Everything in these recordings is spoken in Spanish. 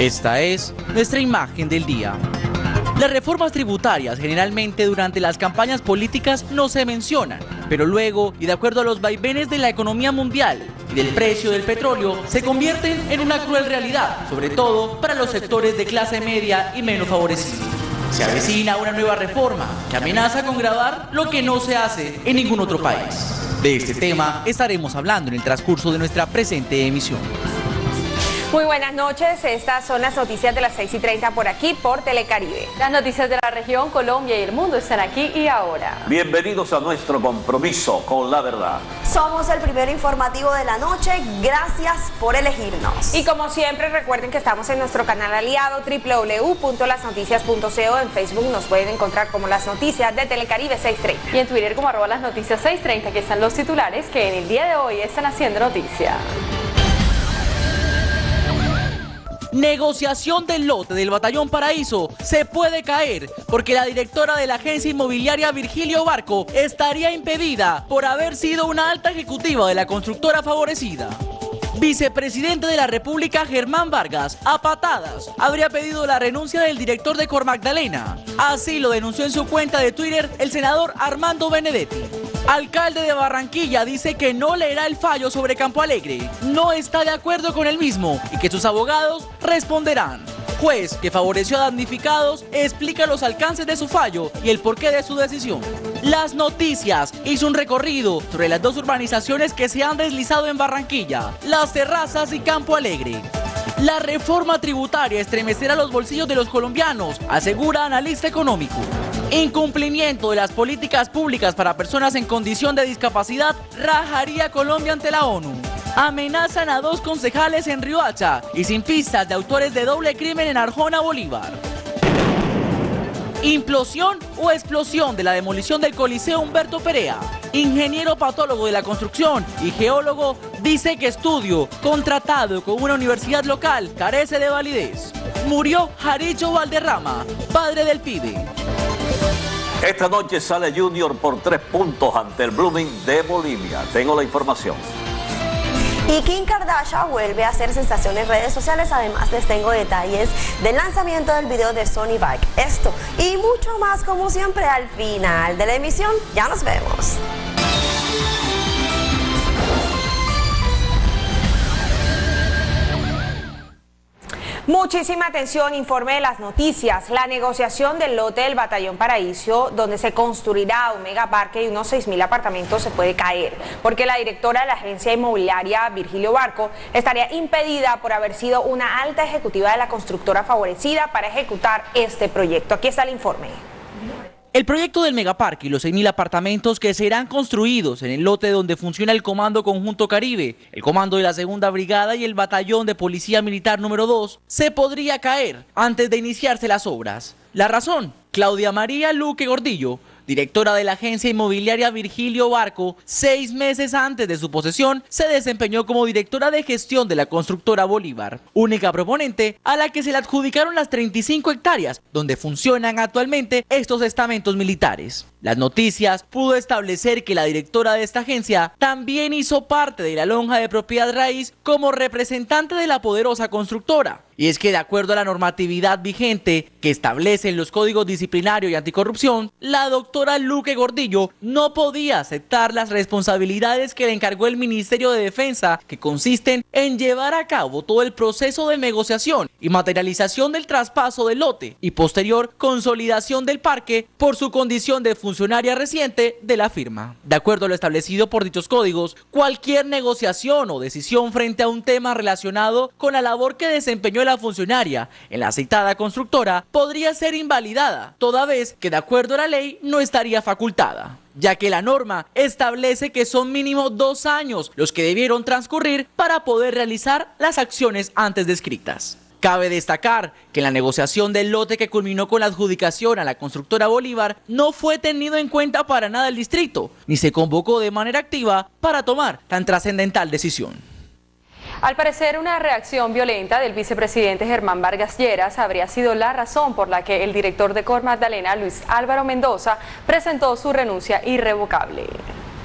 Esta es nuestra imagen del día. Las reformas tributarias generalmente durante las campañas políticas no se mencionan, pero luego, y de acuerdo a los vaivenes de la economía mundial y del precio del petróleo, se convierten en una cruel realidad, sobre todo para los sectores de clase media y menos favorecidos. Se avecina una nueva reforma que amenaza con gravar lo que no se hace en ningún otro país. De este tema estaremos hablando en el transcurso de nuestra presente emisión. Muy buenas noches, estas son las noticias de las 6:30 por aquí, por Telecaribe. Las noticias de la región, Colombia y el mundo están aquí y ahora. Bienvenidos a nuestro compromiso con la verdad. Somos el primer informativo de la noche, gracias por elegirnos. Y como siempre, recuerden que estamos en nuestro canal aliado www.lasnoticias.co. En Facebook nos pueden encontrar como Las Noticias de Telecaribe 630. Y en Twitter como @lasnoticias630, que están los titulares que en el día de hoy están haciendo noticia. Negociación del lote del Batallón Paraíso se puede caer porque la directora de la agencia inmobiliaria Virgilio Barco estaría impedida por haber sido una alta ejecutiva de la constructora favorecida. Vicepresidente de la República Germán Vargas, a patadas, habría pedido la renuncia del director de Cor Magdalena. Así lo denunció en su cuenta de Twitter el senador Armando Benedetti. Alcalde de Barranquilla dice que no leerá el fallo sobre Campo Alegre, no está de acuerdo con el mismo y que sus abogados responderán. Juez que favoreció a damnificados explica los alcances de su fallo y el porqué de su decisión. Las Noticias hizo un recorrido sobre las dos urbanizaciones que se han deslizado en Barranquilla, Las Terrazas y Campo Alegre. La reforma tributaria estremecerá los bolsillos de los colombianos, asegura analista económico. Incumplimiento de las políticas públicas para personas en condición de discapacidad rajaría Colombia ante la ONU. Amenazan a 2 concejales en Riohacha y sin pistas de autores de doble crimen en Arjona, Bolívar. Implosión o explosión de la demolición del Coliseo Humberto Perea. Ingeniero patólogo de la construcción y geólogo dice que estudio contratado con una universidad local carece de validez. Murió Jaricho Valderrama, padre del pibe. Esta noche sale Junior por 3 puntos ante el Blooming de Bolivia. Tengo la información. Y Kim Kardashian vuelve a hacer sensación en redes sociales. Además, les tengo detalles del lanzamiento del video de Sony Bike. Esto y mucho más, como siempre, al final de la emisión. Ya nos vemos. Muchísima atención, informe de las noticias. La negociación del lote del Batallón Paraíso, donde se construirá un megaparque y unos 6.000 apartamentos, se puede caer, porque la directora de la agencia inmobiliaria, Virgilio Barco, estaría impedida por haber sido una alta ejecutiva de la constructora favorecida para ejecutar este proyecto. Aquí está el informe. El proyecto del megaparque y los 6.000 apartamentos que serán construidos en el lote donde funciona el Comando Conjunto Caribe, el Comando de la Segunda Brigada y el Batallón de Policía Militar número 2, se podría caer antes de iniciarse las obras. La razón: Claudia María Luque Gordillo, directora de la agencia inmobiliaria Virgilio Barco, 6 meses antes de su posesión, se desempeñó como directora de gestión de la constructora Bolívar, única proponente a la que se le adjudicaron las 35 hectáreas donde funcionan actualmente estos estamentos militares. Las Noticias pudo establecer que la directora de esta agencia también hizo parte de la lonja de propiedad raíz como representante de la poderosa constructora. Y es que de acuerdo a la normatividad vigente que establecen los códigos disciplinario y anticorrupción, la doctora Luque Gordillo no podía aceptar las responsabilidades que le encargó el Ministerio de Defensa, que consisten en llevar a cabo todo el proceso de negociación y materialización del traspaso del lote y posterior consolidación del parque por su condición de funcionaria reciente de la firma. De acuerdo a lo establecido por dichos códigos, cualquier negociación o decisión frente a un tema relacionado con la labor que desempeñó la funcionaria en la citada constructora podría ser invalidada, toda vez que de acuerdo a la ley no estaría facultada, ya que la norma establece que son mínimo 2 años los que debieron transcurrir para poder realizar las acciones antes descritas. Cabe destacar que en la negociación del lote que culminó con la adjudicación a la constructora Bolívar no fue tenido en cuenta para nada el distrito, ni se convocó de manera activa para tomar tan trascendental decisión. Al parecer, una reacción violenta del vicepresidente Germán Vargas Lleras habría sido la razón por la que el director de Cor Magdalena, Luis Álvaro Mendoza, presentó su renuncia irrevocable.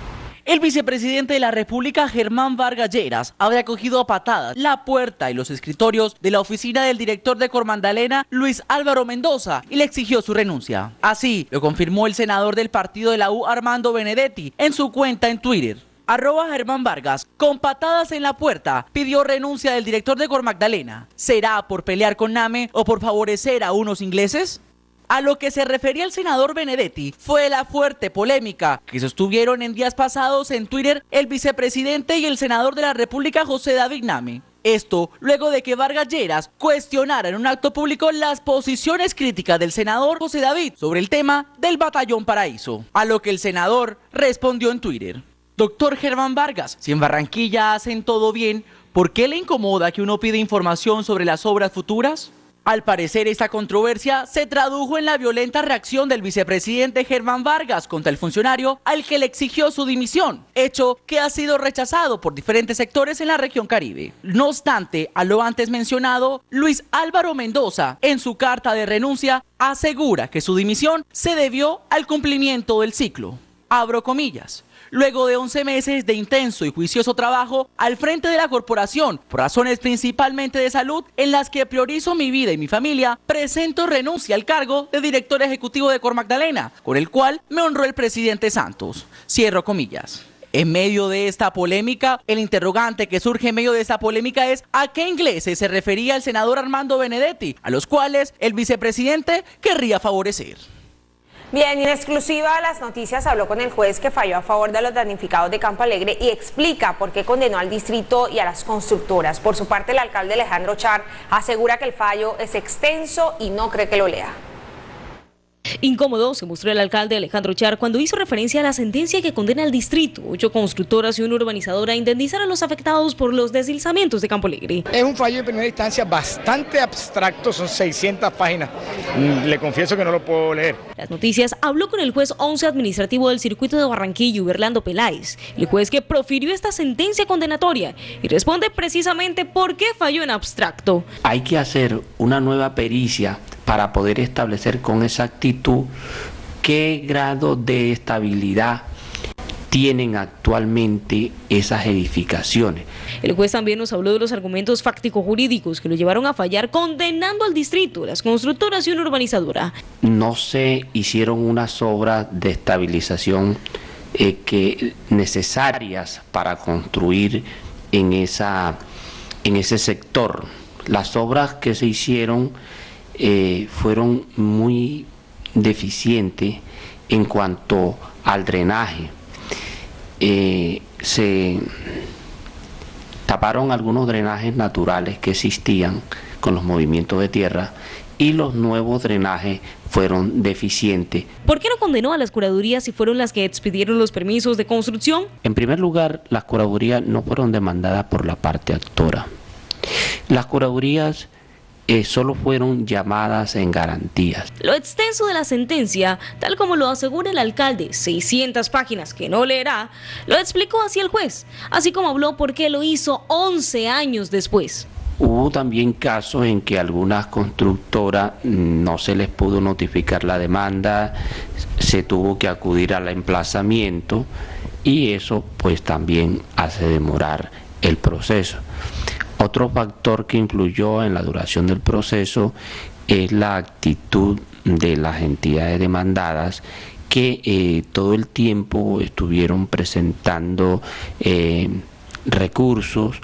El vicepresidente de la República, Germán Vargas Lleras, habría cogido a patadas la puerta y los escritorios de la oficina del director de Cormandalena, Luis Álvaro Mendoza, y le exigió su renuncia. Así lo confirmó el senador del partido de la U, Armando Benedetti, en su cuenta en Twitter. @Germán Vargas, con patadas en la puerta, pidió renuncia del director de Cormandalena. ¿Será por pelear con Name o por favorecer a unos ingleses? A lo que se refería el senador Benedetti fue la fuerte polémica que sostuvieron en días pasados en Twitter el vicepresidente y el senador de la República, José David Name. Esto luego de que Vargas Lleras cuestionara en un acto público las posiciones críticas del senador José David sobre el tema del Batallón Paraíso. A lo que el senador respondió en Twitter: Doctor Germán Vargas, si en Barranquilla hacen todo bien, ¿por qué le incomoda que uno pida información sobre las obras futuras? Al parecer, esta controversia se tradujo en la violenta reacción del vicepresidente Germán Vargas contra el funcionario al que le exigió su dimisión, hecho que ha sido rechazado por diferentes sectores en la región Caribe. No obstante, a lo antes mencionado, Luis Álvaro Mendoza, en su carta de renuncia, asegura que su dimisión se debió al cumplimiento del ciclo. Abro comillas. Luego de 11 meses de intenso y juicioso trabajo al frente de la corporación, por razones principalmente de salud, en las que priorizo mi vida y mi familia, presento renuncia al cargo de director ejecutivo de Cormandalena, con el cual me honró el presidente Santos. Cierro comillas. En medio de esta polémica, el interrogante que surge en medio de esta polémica es ¿a qué ingleses se refería el senador Armando Benedetti, a los cuales el vicepresidente querría favorecer? Bien, en exclusiva Las Noticias habló con el juez que falló a favor de los damnificados de Campo Alegre y explica por qué condenó al distrito y a las constructoras. Por su parte, el alcalde Alejandro Char asegura que el fallo es extenso y no cree que lo lea. Incómodo se mostró el alcalde Alejandro Char cuando hizo referencia a la sentencia que condena al distrito, 8 constructoras y una urbanizadora a indemnizar a los afectados por los deslizamientos de Campo Alegre. Es un fallo de primera instancia bastante abstracto, son 600 páginas. Le confieso que no lo puedo leer. Las Noticias habló con el juez 11 administrativo del circuito de Barranquilla, Uberlando Peláez, el juez que profirió esta sentencia condenatoria y responde precisamente por qué falló en abstracto. Hay que hacer una nueva pericia para poder establecer con exactitud qué grado de estabilidad tienen actualmente esas edificaciones. El juez también nos habló de los argumentos fáctico-jurídicos que lo llevaron a fallar condenando al distrito, las constructoras y una urbanizadora. No se hicieron unas obras de estabilización necesarias para construir en ese sector. Las obras que se hicieron fueron muy deficientes en cuanto al drenaje. Se taparon algunos drenajes naturales que existían con los movimientos de tierra y los nuevos drenajes fueron deficientes. ¿Por qué no condenó a las curadurías si fueron las que expidieron los permisos de construcción? En primer lugar, las curadurías no fueron demandadas por la parte actora. Las curadurías solo fueron llamadas en garantías. Lo extenso de la sentencia, tal como lo asegura el alcalde, 600 páginas que no leerá, lo explicó así el juez, así como habló por qué lo hizo 11 años después. Hubo también casos en que algunas constructoras no se les pudo notificar la demanda, se tuvo que acudir al emplazamiento y eso pues también hace demorar el proceso. Otro factor que influyó en la duración del proceso es la actitud de las entidades demandadas que todo el tiempo estuvieron presentando recursos,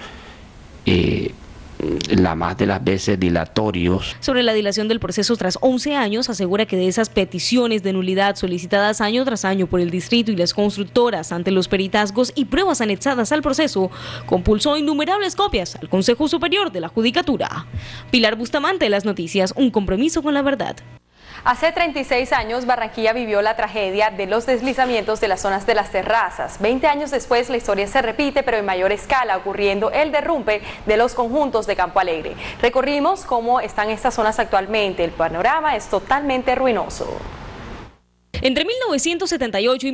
la más de las veces dilatorios. Sobre la dilación del proceso tras 11 años, asegura que de esas peticiones de nulidad solicitadas año tras año por el distrito y las constructoras ante los peritazgos y pruebas anexadas al proceso, compulsó innumerables copias al Consejo Superior de la Judicatura. Pilar Bustamante, Las Noticias, un compromiso con la verdad. Hace 36 años, Barranquilla vivió la tragedia de los deslizamientos de las zonas de las terrazas. 20 años después, la historia se repite, pero en mayor escala, ocurriendo el derrumbe de los conjuntos de Campo Alegre. Recorrimos cómo están estas zonas actualmente. El panorama es totalmente ruinoso. Entre 1978 y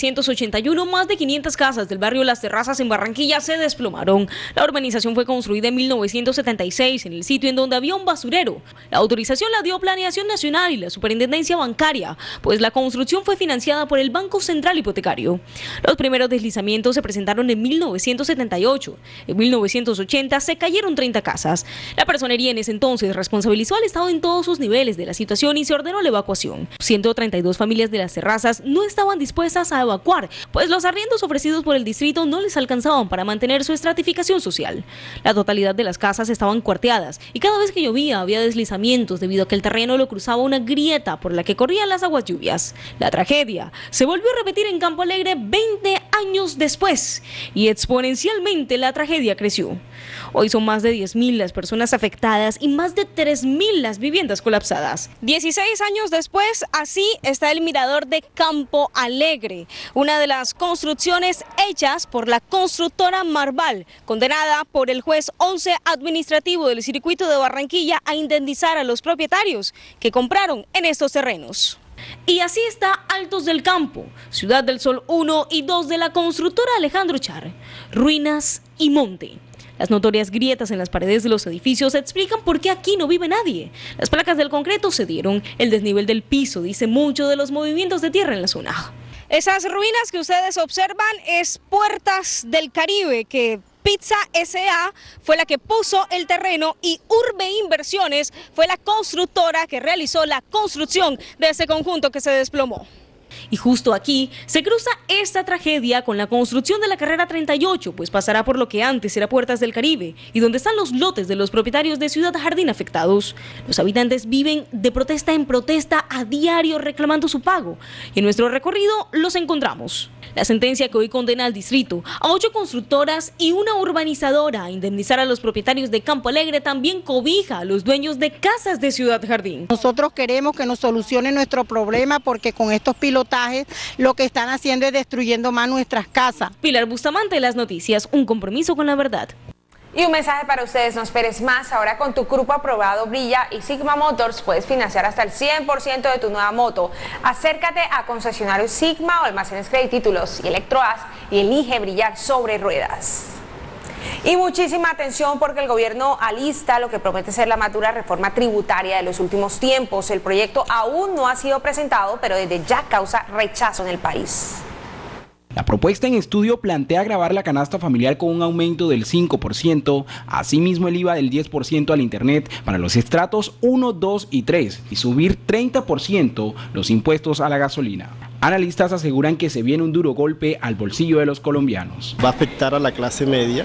1981, más de 500 casas del barrio Las Terrazas en Barranquilla se desplomaron. La urbanización fue construida en 1976 en el sitio en donde había un basurero. La autorización la dio Planeación Nacional y la Superintendencia Bancaria, pues la construcción fue financiada por el Banco Central Hipotecario. Los primeros deslizamientos se presentaron en 1978. En 1980 se cayeron 30 casas. La personería en ese entonces responsabilizó al Estado en todos sus niveles de la situación y se ordenó la evacuación. 132 familias de Las Terrazas no estaban dispuestas a evacuar, pues los arriendos ofrecidos por el distrito no les alcanzaban para mantener su estratificación social. La totalidad de las casas estaban cuarteadas y cada vez que llovía había deslizamientos debido a que el terreno lo cruzaba una grieta por la que corrían las aguas lluvias. La tragedia se volvió a repetir en Campo Alegre 20 años después y exponencialmente la tragedia creció. Hoy son más de 10.000 las personas afectadas y más de 3.000 las viviendas colapsadas. 16 años después, así está el mirador de Campo Alegre, una de las construcciones hechas por la constructora Marval, condenada por el juez 11 administrativo del circuito de Barranquilla a indemnizar a los propietarios que compraron en estos terrenos. Y así está Altos del Campo, Ciudad del Sol 1 y 2 de la constructora Alejandro Char, ruinas y monte. Las notorias grietas en las paredes de los edificios explican por qué aquí no vive nadie. Las placas del concreto cedieron, el desnivel del piso dice mucho de los movimientos de tierra en la zona. Esas ruinas que ustedes observan es Puertas del Caribe, que Pizza S.A. fue la que puso el terreno y Urbe Inversiones fue la constructora que realizó la construcción de ese conjunto que se desplomó. Y justo aquí se cruza esta tragedia con la construcción de la carrera 38, pues pasará por lo que antes era Puertas del Caribe y donde están los lotes de los propietarios de Ciudad Jardín afectados. Los habitantes viven de protesta en protesta a diario reclamando su pago y en nuestro recorrido los encontramos. La sentencia que hoy condena al distrito a 8 constructoras y una urbanizadora a indemnizar a los propietarios de Campo Alegre también cobija a los dueños de casas de Ciudad Jardín. Nosotros queremos que nos solucionen nuestro problema porque con estos pilotajes lo que están haciendo es destruyendo más nuestras casas. Pilar Bustamante, Las Noticias, un compromiso con la verdad. Y un mensaje para ustedes, no esperes más, ahora con tu grupo aprobado Brilla y Sigma Motors puedes financiar hasta el 100% de tu nueva moto. Acércate a concesionarios Sigma o almacenes Creditítulos y Electroas y elige brillar sobre ruedas. Y muchísima atención porque el gobierno alista lo que promete ser la más dura reforma tributaria de los últimos tiempos. El proyecto aún no ha sido presentado, pero desde ya causa rechazo en el país. La propuesta en estudio plantea gravar la canasta familiar con un aumento del 5%, asimismo el IVA del 10% al Internet para los estratos 1, 2 y 3 y subir 30% los impuestos a la gasolina. Analistas aseguran que se viene un duro golpe al bolsillo de los colombianos. Va a afectar a la clase media.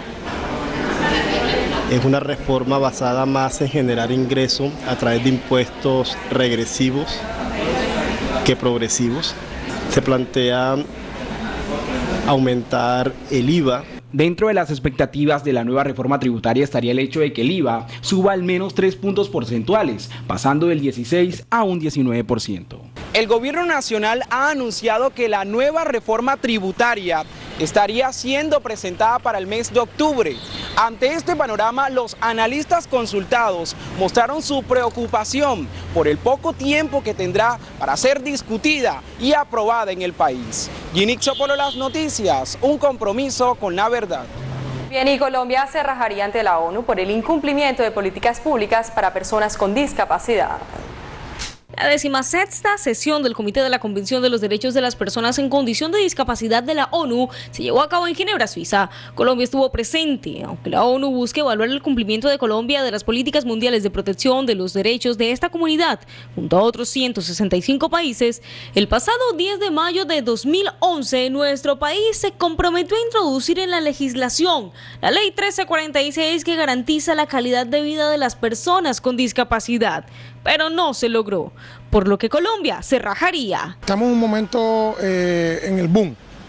Es una reforma basada más en generar ingresos a través de impuestos regresivos que progresivos. Se plantea aumentar el IVA. Dentro de las expectativas de la nueva reforma tributaria estaría el hecho de que el IVA suba al menos 3 puntos porcentuales, pasando del 16 a un 19%. El gobierno nacional ha anunciado que la nueva reforma tributaria estaría siendo presentada para el mes de octubre. Ante este panorama, los analistas consultados mostraron su preocupación por el poco tiempo que tendrá para ser discutida y aprobada en el país. Ginic Chopolo, Las Noticias, un compromiso con la verdad. Bien, y Colombia se rajaría ante la ONU por el incumplimiento de políticas públicas para personas con discapacidad. La 16ª sesión del Comité de la Convención de los Derechos de las Personas en Condición de Discapacidad de la ONU se llevó a cabo en Ginebra, Suiza. Colombia estuvo presente, aunque la ONU busca evaluar el cumplimiento de Colombia de las políticas mundiales de protección de los derechos de esta comunidad, junto a otros 165 países. El pasado 10 de mayo de 2011, nuestro país se comprometió a introducir en la legislación la Ley 1346 que garantiza la calidad de vida de las personas con discapacidad, pero no se logró, por lo que Colombia se rajaría. Estamos en un momento en el boom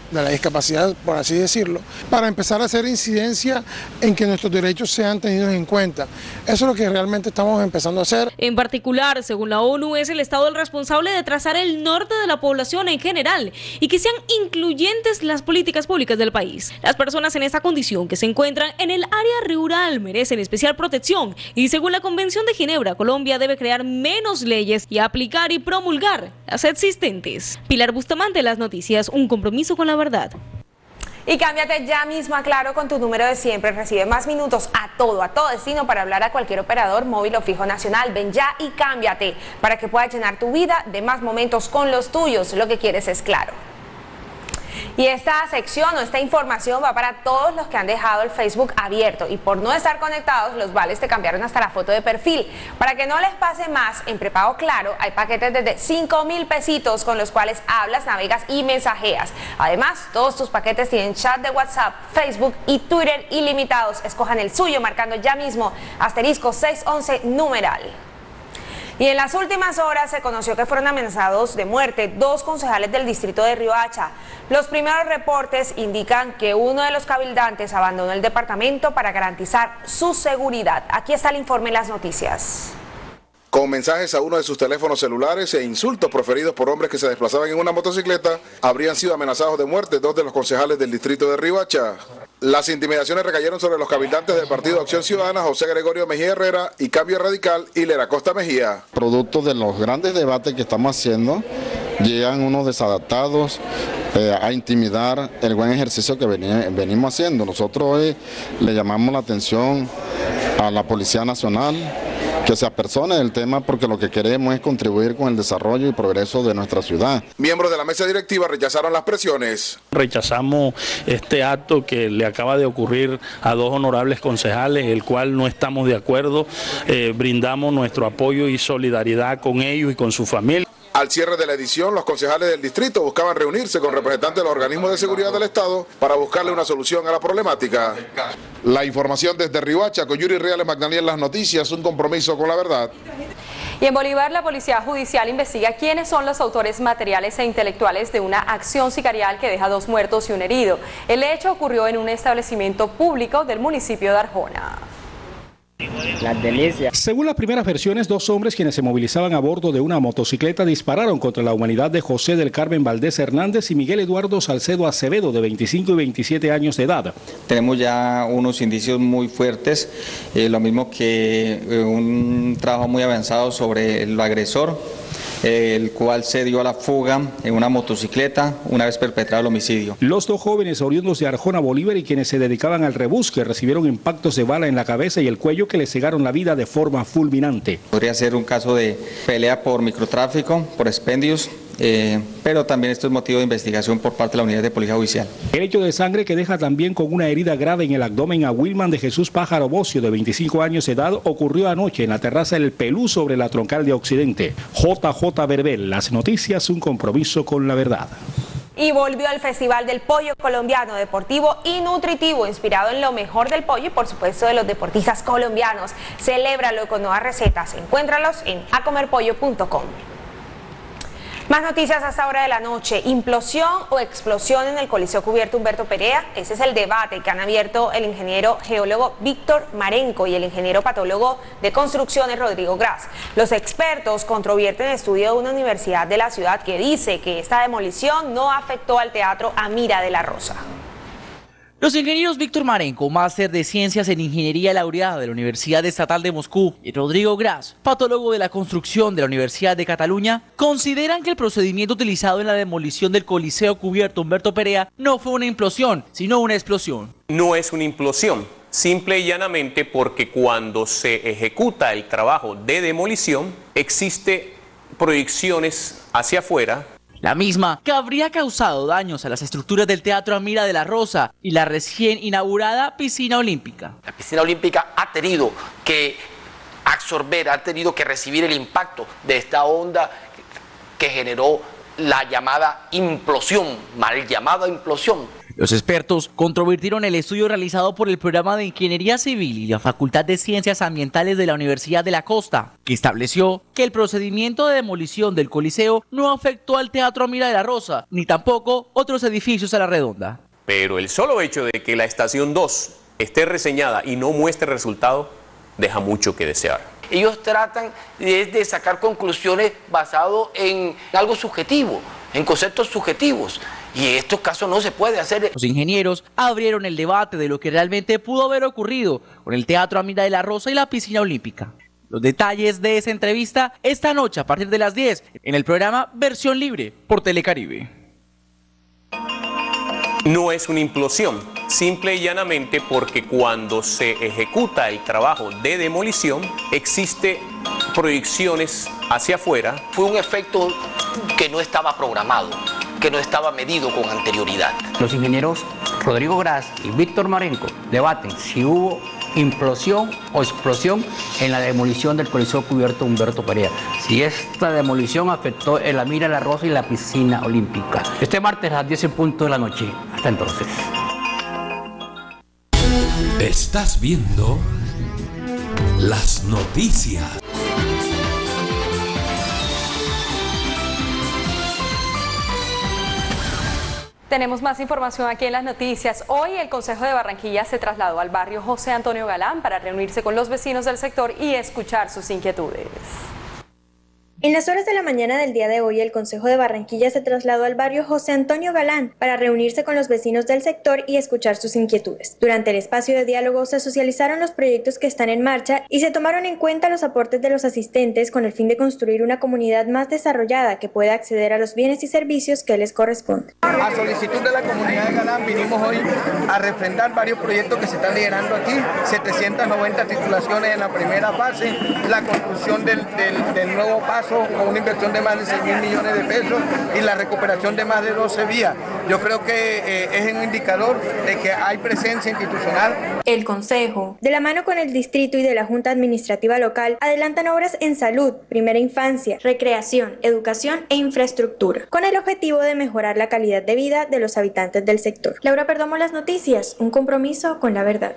de la discapacidad, por así decirlo, para empezar a hacer incidencia en que nuestros derechos sean tenidos en cuenta. Eso es lo que realmente estamos empezando a hacer. En particular, según la ONU, es el Estado el responsable de trazar el norte de la población en general y que sean incluyentes las políticas públicas del país. Las personas en esta condición que se encuentran en el área rural merecen especial protección y según la Convención de Ginebra, Colombia debe crear menos leyes y aplicar y promulgar las existentes. Pilar Bustamante, Las Noticias, un compromiso con la verdad. Y cámbiate ya mismo a Claro con tu número de siempre. Recibe más minutos a todo destino para hablar a cualquier operador móvil o fijo nacional. Ven ya y cámbiate para que puedas llenar tu vida de más momentos con los tuyos. Lo que quieres es Claro. Y esta sección o esta información va para todos los que han dejado el Facebook abierto y por no estar conectados los vales te cambiaron hasta la foto de perfil. Para que no les pase más, en prepago Claro hay paquetes desde 5.000 pesitos con los cuales hablas, navegas y mensajeas. Además, todos tus paquetes tienen chat de WhatsApp, Facebook y Twitter ilimitados. Escojan el suyo marcando ya mismo *611 numeral. Y en las últimas horas se conoció que fueron amenazados de muerte 2 concejales del distrito de Riohacha. Los primeros reportes indican que uno de los cabildantes abandonó el departamento para garantizar su seguridad. Aquí está el informe en Las Noticias. Con mensajes a uno de sus teléfonos celulares e insultos proferidos por hombres que se desplazaban en una motocicleta, habrían sido amenazados de muerte 2 de los concejales del distrito de Riohacha. Las intimidaciones recayeron sobre los cabildantes del Partido Acción Ciudadana, José Gregorio Mejía Herrera, y Cambio Radical, Hilera Costa Mejía. Producto de los grandes debates que estamos haciendo, llegan unos desadaptados a intimidar el buen ejercicio que venimos haciendo. Nosotros hoy le llamamos la atención a la Policía Nacional, que se apersone del tema porque lo que queremos es contribuir con el desarrollo y progreso de nuestra ciudad. Miembros de la mesa directiva rechazaron las presiones. Rechazamos este acto que le acaba de ocurrir a 2 honorables concejales, el cual no estamos de acuerdo. Brindamos nuestro apoyo y solidaridad con ellos y con su familia. Al cierre de la edición, los concejales del distrito buscaban reunirse con representantes de los organismos de seguridad del Estado para buscarle una solución a la problemática. La información desde Riohacha, con Yuri Reales Magdalena, Las Noticias, un compromiso con la verdad. Y en Bolívar, la Policía Judicial investiga quiénes son los autores materiales e intelectuales de una acción sicarial que deja 2 muertos y un herido. El hecho ocurrió en un establecimiento público del municipio de Arjona. Las delicias. Según las primeras versiones, 2 hombres quienes se movilizaban a bordo de una motocicleta dispararon contra la humanidad de José del Carmen Valdés Hernández y Miguel Eduardo Salcedo Acevedo, de 25 y 27 años de edad. Tenemos ya unos indicios muy fuertes, lo mismo que un trabajo muy avanzado sobre el agresor, el cual se dio a la fuga en una motocicleta una vez perpetrado el homicidio. Los 2 jóvenes oriundos de Arjona, Bolívar, y quienes se dedicaban al rebusque recibieron impactos de bala en la cabeza y el cuello que les cegaron la vida de forma fulminante. Podría ser un caso de pelea por microtráfico, por expendios, pero también esto es motivo de investigación por parte de la Unidad de Policía Judicial. El hecho de sangre que deja también con una herida grave en el abdomen a Wilman de Jesús Pájaro Bocio, de 25 años de edad, ocurrió anoche en la terraza del Pelú sobre la troncal de Occidente. JJ Verbel, Las Noticias, un compromiso con la verdad. Y volvió el Festival del Pollo Colombiano, deportivo y nutritivo, inspirado en lo mejor del pollo y por supuesto de los deportistas colombianos. Celébralo con nuevas recetas. Encuéntralos en acomerpollo.com. Más noticias a esta hora de la noche. ¿Implosión o explosión en el Coliseo Cubierto Humberto Perea? Ese es el debate que han abierto el ingeniero geólogo Víctor Marenco y el ingeniero patólogo de construcciones Rodrigo Gras. Los expertos controvierten el estudio de una universidad de la ciudad que dice que esta demolición no afectó al Teatro Amira de la Rosa. Los ingenieros Víctor Marenco, máster de Ciencias en Ingeniería laureado de la Universidad Estatal de Moscú, y Rodrigo Gras, patólogo de la construcción de la Universidad de Cataluña, consideran que el procedimiento utilizado en la demolición del Coliseo Cubierto Humberto Perea no fue una implosión, sino una explosión. No es una implosión, simple y llanamente porque cuando se ejecuta el trabajo de demolición, existe proyecciones hacia afuera. La misma que habría causado daños a las estructuras del Teatro Amira de la Rosa y la recién inaugurada piscina olímpica. La piscina olímpica ha tenido que absorber, ha tenido que recibir el impacto de esta onda que generó la llamada implosión, mal llamada implosión. Los expertos controvirtieron el estudio realizado por el programa de Ingeniería Civil y la Facultad de Ciencias Ambientales de la Universidad de la Costa, que estableció que el procedimiento de demolición del Coliseo no afectó al Teatro Amira de la Rosa, ni tampoco otros edificios a la redonda. Pero el solo hecho de que la estación 2 esté reseñada y no muestre resultado, deja mucho que desear. Ellos tratan de sacar conclusiones basadas en algo subjetivo, en conceptos subjetivos. Y en estos casos no se puede hacer. Los ingenieros abrieron el debate de lo que realmente pudo haber ocurrido con el Teatro Amira de la Rosa y la piscina olímpica. Los detalles de esa entrevista esta noche a partir de las 10 en el programa Versión Libre por Telecaribe. No es una implosión, simple y llanamente porque cuando se ejecuta el trabajo de demolición existe proyecciones hacia afuera. Fue un efecto que no estaba programado, que no estaba medido con anterioridad. Los ingenieros Rodrigo Gras y Víctor Marenco debaten si hubo implosión o explosión en la demolición del Coliseo Cubierto Humberto Perea. Si esta demolición afectó el Amira de la Rosa y la piscina olímpica. Este martes a las 10 en punto de la noche. Hasta entonces. Estás viendo las noticias. Tenemos más información aquí en las noticias. Hoy el Consejo de Barranquilla se trasladó al barrio José Antonio Galán para reunirse con los vecinos del sector y escuchar sus inquietudes. En las horas de la mañana del día de hoy, el Consejo de Barranquilla se trasladó al barrio José Antonio Galán para reunirse con los vecinos del sector y escuchar sus inquietudes. Durante el espacio de diálogo se socializaron los proyectos que están en marcha y se tomaron en cuenta los aportes de los asistentes con el fin de construir una comunidad más desarrollada que pueda acceder a los bienes y servicios que les corresponden. A solicitud de la comunidad de Galán vinimos hoy a refrendar varios proyectos que se están liderando aquí, 790 titulaciones en la primera fase, la construcción del nuevo paso con una inversión de más de 6.000 millones de pesos y la recuperación de más de 12 vías. Yo creo que es un indicador de que hay presencia institucional. El Consejo, de la mano con el Distrito y de la Junta Administrativa Local, adelantan obras en salud, primera infancia, recreación, educación e infraestructura, con el objetivo de mejorar la calidad de vida de los habitantes del sector. Laura Perdomo, Las Noticias, un compromiso con la verdad.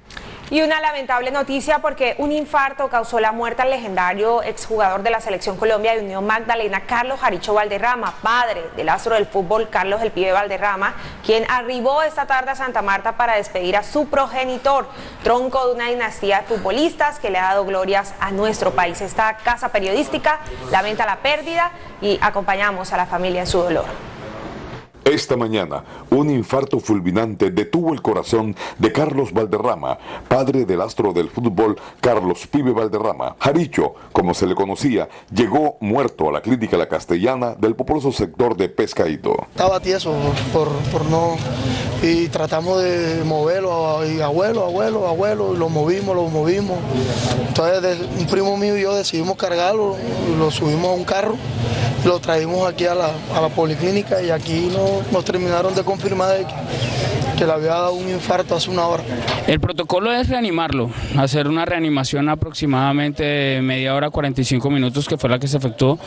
Y una lamentable noticia porque un infarto causó la muerte al legendario exjugador de la Selección Colombia de Unión Magdalena, Carlos Jaricho Valderrama, padre del astro del fútbol Carlos el Pibe Valderrama, quien arribó esta tarde a Santa Marta para despedir a su progenitor, tronco de una dinastía de futbolistas que le ha dado glorias a nuestro país. Esta casa periodística lamenta la pérdida y acompañamos a la familia en su dolor. Esta mañana, un infarto fulminante detuvo el corazón de Carlos Valderrama, padre del astro del fútbol Carlos Pibe Valderrama. Jaricho, como se le conocía, llegó muerto a la clínica La Castellana del populoso sector de Pescadito. Estaba tieso por no... y tratamos de moverlo, y abuelo, y lo movimos. Entonces un primo mío y yo decidimos cargarlo, lo subimos a un carro, lo traímos aquí a la policlínica y aquí nos terminaron de confirmar que le había dado un infarto hace una hora. El protocolo es reanimarlo, hacer una reanimación aproximadamente de media hora, 45 minutos, que fue la que se efectuó,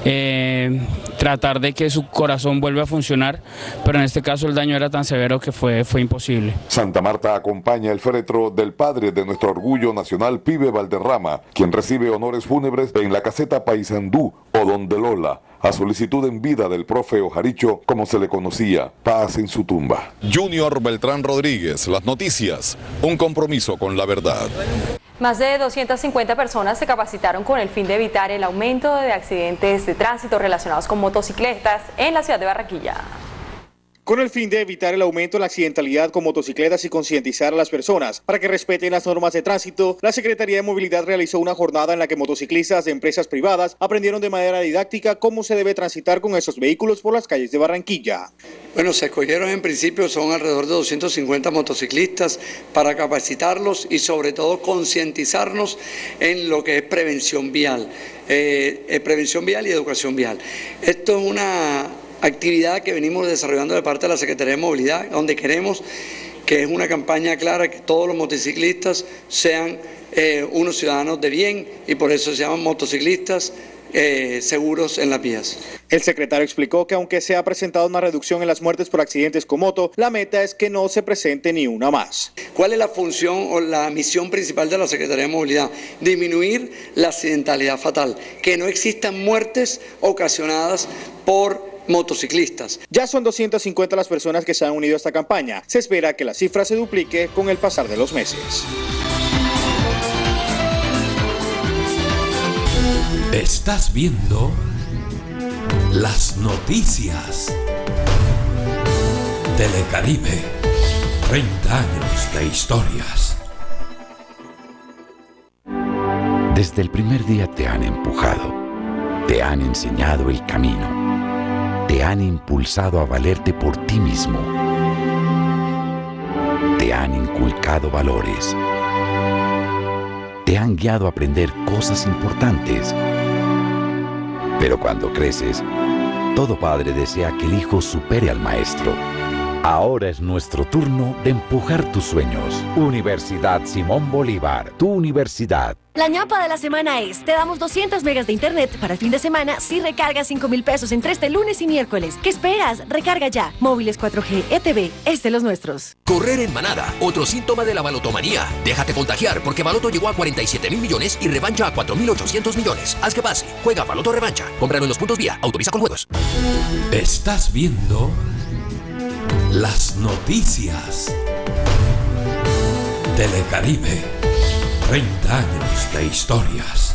tratar de que su corazón vuelva a funcionar, pero en este caso el daño era tan severo que fue imposible. Santa Marta acompaña el féretro del padre de nuestro orgullo nacional, Pibe Valderrama, quien recibe honores fúnebres en la caseta Paysandú o Donde Lola, a solicitud en vida del profe Jaricho, como se le conocía, paz en su tumba. Junior Beltrán Rodríguez, Las Noticias, un compromiso con la verdad. Más de 250 personas se capacitaron con el fin de evitar el aumento de accidentes de tránsito relacionados con motocicletas en la ciudad de Barranquilla. Con el fin de evitar el aumento de la accidentalidad con motocicletas y concientizar a las personas para que respeten las normas de tránsito, la Secretaría de Movilidad realizó una jornada en la que motociclistas de empresas privadas aprendieron de manera didáctica cómo se debe transitar con esos vehículos por las calles de Barranquilla. Bueno, se escogieron en principio, son alrededor de 250 motociclistas para capacitarlos y sobre todo concientizarnos en lo que es prevención vial y educación vial. Esto es una actividad que venimos desarrollando de parte de la Secretaría de Movilidad, donde queremos que es una campaña clara, que todos los motociclistas sean unos ciudadanos de bien y por eso se llaman motociclistas seguros en las vías. El secretario explicó que aunque se ha presentado una reducción en las muertes por accidentes con moto, la meta es que no se presente ni una más. ¿Cuál es la función o la misión principal de la Secretaría de Movilidad? Disminuir la accidentalidad fatal, que no existan muertes ocasionadas por motociclistas. Ya son 250 las personas que se han unido a esta campaña. Se espera que la cifra se duplique con el pasar de los meses. Estás viendo las noticias. Telecaribe, 30 años de historias. Desde el primer día te han empujado, te han enseñado el camino, te han impulsado a valerte por ti mismo, te han inculcado valores, te han guiado a aprender cosas importantes. Pero cuando creces, todo padre desea que el hijo supere al maestro. Ahora es nuestro turno de empujar tus sueños. Universidad Simón Bolívar, tu universidad. La ñapa de la semana es, te damos 200 megas de internet para el fin de semana si recargas 5,000 pesos entre este lunes y miércoles. ¿Qué esperas? Recarga ya. Móviles 4G ETV, es de los nuestros. Correr en manada, otro síntoma de la balotomanía. Déjate contagiar porque Baloto llegó a 47.000 millones y Revancha a 4.800 millones. Haz que pase. Juega Baloto Revancha. Cómpralo en los puntos vía. Autoriza con juegos. Estás viendo las noticias. Telecaribe, 30 años de historias.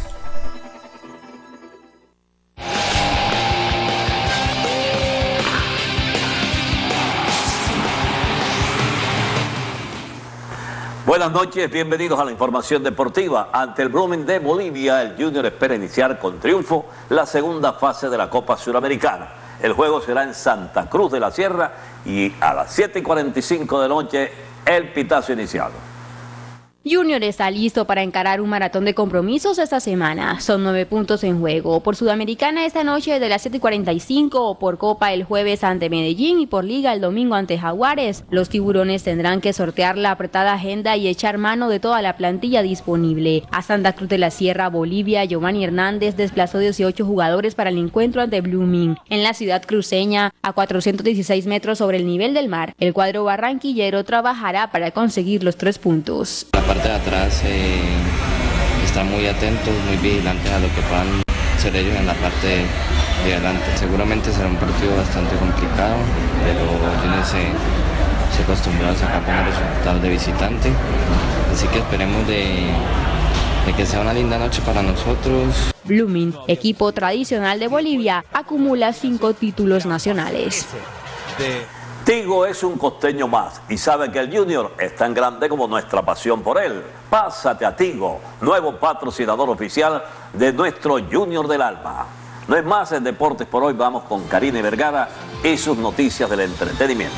Buenas noches, bienvenidos a la información deportiva. Ante el Blooming de Bolivia, el Junior espera iniciar con triunfo la segunda fase de la Copa Suramericana. El juego será en Santa Cruz de la Sierra y a las 7:45 de la noche el pitazo inicial. Junior está listo para encarar un maratón de compromisos esta semana. Son 9 puntos en juego. Por Sudamericana esta noche de las 7:45, por Copa el jueves ante Medellín y por Liga el domingo ante Jaguares. Los tiburones tendrán que sortear la apretada agenda y echar mano de toda la plantilla disponible. A Santa Cruz de la Sierra, Bolivia, Giovanni Hernández desplazó 18 jugadores para el encuentro ante Blooming. En la ciudad cruceña, a 416 metros sobre el nivel del mar, el cuadro barranquillero trabajará para conseguir los 3 puntos. La parte de atrás están muy atentos, muy vigilantes a lo que puedan hacer ellos en la parte de adelante. Seguramente será un partido bastante complicado, pero Junior se acostumbró a sacar buenos resultados de visitante, así que esperemos de que sea una linda noche para nosotros. Blooming, equipo tradicional de Bolivia, acumula 5 títulos nacionales. Tigo es un costeño más y sabe que el Junior es tan grande como nuestra pasión por él. Pásate a Tigo, nuevo patrocinador oficial de nuestro Junior del Alma. No es más en Deportes por hoy, vamos con Karine Vergara y sus noticias del entretenimiento.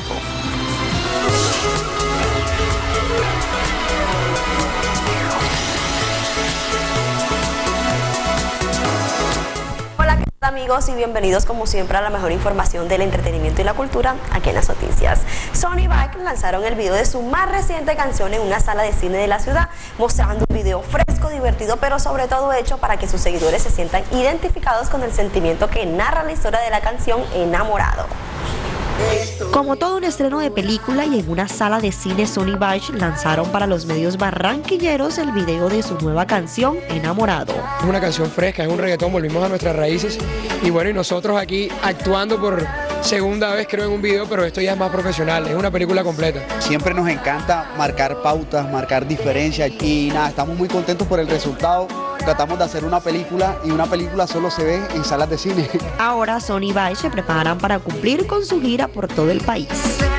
Amigos y bienvenidos como siempre a la mejor información del entretenimiento y la cultura aquí en las noticias. Sony Bike lanzaron el video de su más reciente canción en una sala de cine de la ciudad, mostrando un video fresco, divertido, pero sobre todo hecho para que sus seguidores se sientan identificados con el sentimiento que narra la historia de la canción Enamorado. Como todo un estreno de película y en una sala de cine, Sony Bike lanzaron para los medios barranquilleros el video de su nueva canción Enamorado. Es una canción fresca, es un reggaetón, volvimos a nuestras raíces y bueno, y nosotros aquí actuando por segunda vez creo en un video, pero esto ya es más profesional, es una película completa. Siempre nos encanta marcar pautas, marcar diferencias y nada, estamos muy contentos por el resultado. Tratamos de hacer una película y una película solo se ve en salas de cine. Ahora Sony Bike se preparan para cumplir con su gira por todo el país.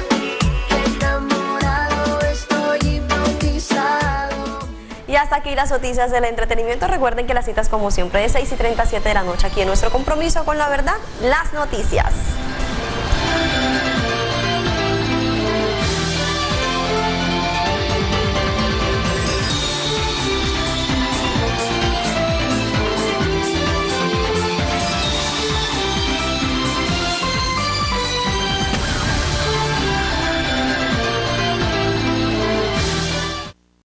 Y hasta aquí las noticias del entretenimiento. Recuerden que las citas como siempre de 6:37 de la noche aquí en nuestro compromiso con la verdad, las noticias.